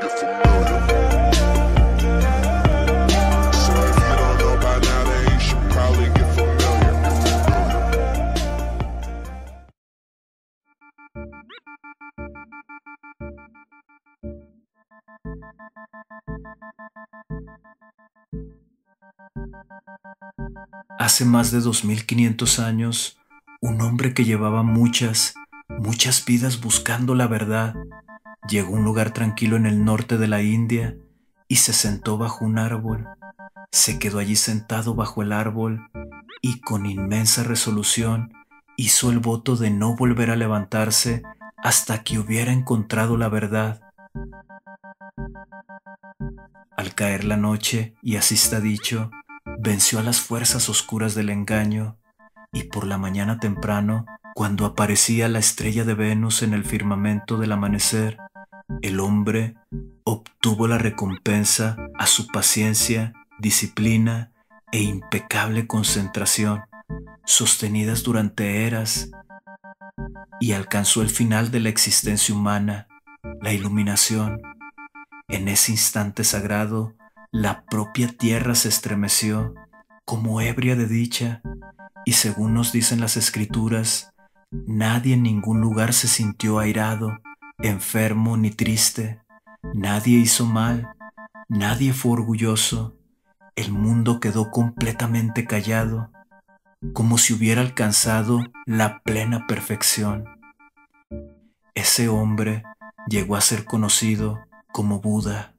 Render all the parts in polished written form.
get familiar. So if you don't know by now, then you should probably get familiar. Hace más de 2500 años, un hombre que llevaba muchas vidas buscando la verdad, llegó a un lugar tranquilo en el norte de la India y se sentó bajo un árbol. Se quedó allí sentado bajo el árbol y con inmensa resolución hizo el voto de no volver a levantarse hasta que hubiera encontrado la verdad. Al caer la noche, y así está dicho, venció a las fuerzas oscuras del engaño, y por la mañana temprano, cuando aparecía la estrella de Venus en el firmamento del amanecer, el hombre obtuvo la recompensa a su paciencia, disciplina e impecable concentración, sostenidas durante eras, y alcanzó el final de la existencia humana, la iluminación. En ese instante sagrado, la propia tierra se estremeció, como ebria de dicha, y según nos dicen las escrituras, nadie en ningún lugar se sintió airado, enfermo ni triste. Nadie hizo mal, nadie fue orgulloso. El mundo quedó completamente callado, como si hubiera alcanzado la plena perfección. Ese hombre llegó a ser conocido como Buda.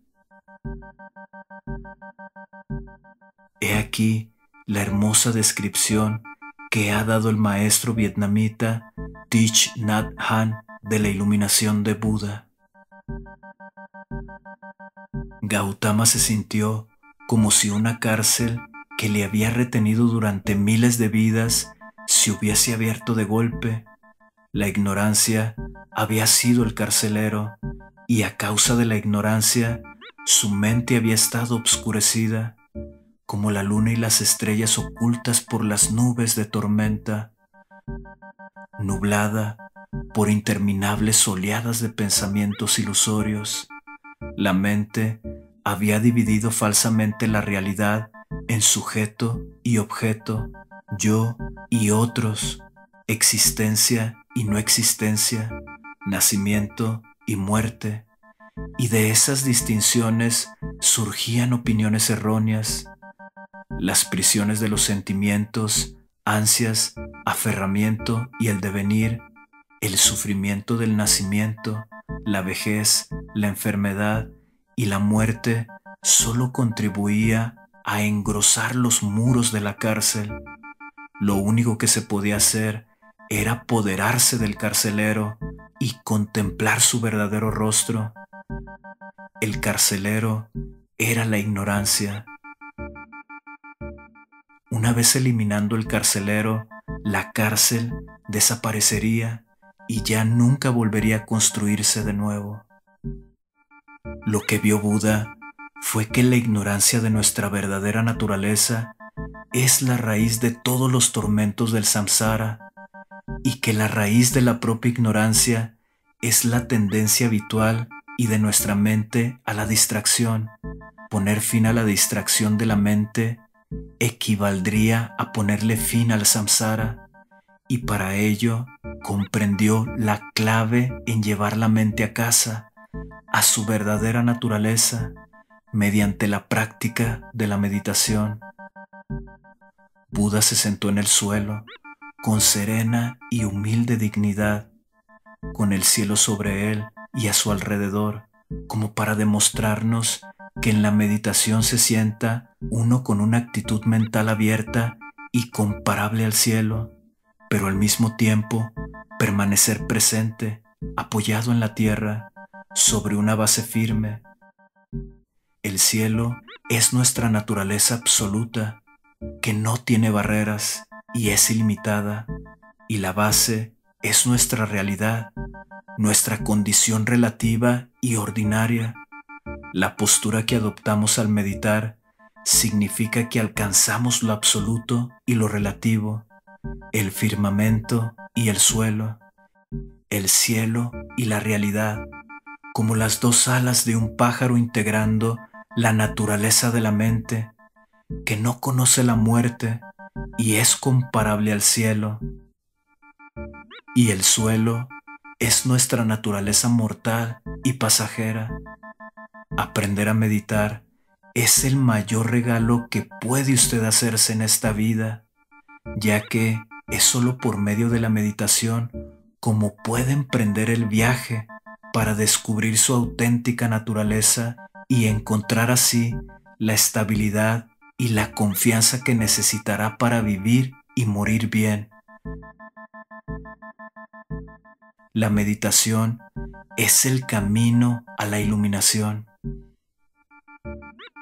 He aquí la hermosa descripción que ha dado el maestro vietnamita Thich Nhat Hanh de la iluminación de Buda. Gautama se sintió como si una cárcel que le había retenido durante miles de vidas se hubiese abierto de golpe. La ignorancia había sido el carcelero, y a causa de la ignorancia, su mente había estado obscurecida, como la luna y las estrellas ocultas por las nubes de tormenta, nublada por interminables oleadas de pensamientos ilusorios. La mente había dividido falsamente la realidad en sujeto y objeto, yo y otros, existencia y no existencia, nacimiento y muerte, y de esas distinciones surgían opiniones erróneas. Las prisiones de los sentimientos, ansias, aferramiento y el devenir, el sufrimiento del nacimiento, la vejez, la enfermedad y la muerte solo contribuía a engrosar los muros de la cárcel. Lo único que se podía hacer era apoderarse del carcelero y contemplar su verdadero rostro. El carcelero era la ignorancia. Una vez eliminando el carcelero, la cárcel desaparecería y ya nunca volvería a construirse de nuevo. Lo que vio Buda fue que la ignorancia de nuestra verdadera naturaleza es la raíz de todos los tormentos del samsara, y que la raíz de la propia ignorancia es la tendencia habitual y de nuestra mente a la distracción. Poner fin a la distracción de la mente equivaldría a ponerle fin al samsara, y para ello comprendió la clave en llevar la mente a casa, a su verdadera naturaleza, mediante la práctica de la meditación. Buda se sentó en el suelo, con serena y humilde dignidad, con el cielo sobre él y a su alrededor, como para demostrarnos que en la meditación se sienta uno con una actitud mental abierta y comparable al cielo, pero al mismo tiempo permanecer presente, apoyado en la tierra, sobre una base firme. El cielo es nuestra naturaleza absoluta, que no tiene barreras y es ilimitada, y la base es nuestra realidad, nuestra condición relativa y ordinaria. La postura que adoptamos al meditar significa que alcanzamos lo absoluto y lo relativo, el firmamento y el suelo, el cielo y la realidad, como las dos alas de un pájaro integrando la naturaleza de la mente, que no conoce la muerte y es comparable al cielo. Y el suelo es nuestra naturaleza mortal y pasajera. Aprender a meditar es el mayor regalo que puede usted hacerse en esta vida, ya que es solo por medio de la meditación como puede emprender el viaje para descubrir su auténtica naturaleza y encontrar así la estabilidad y la confianza que necesitará para vivir y morir bien. La meditación es el camino a la iluminación.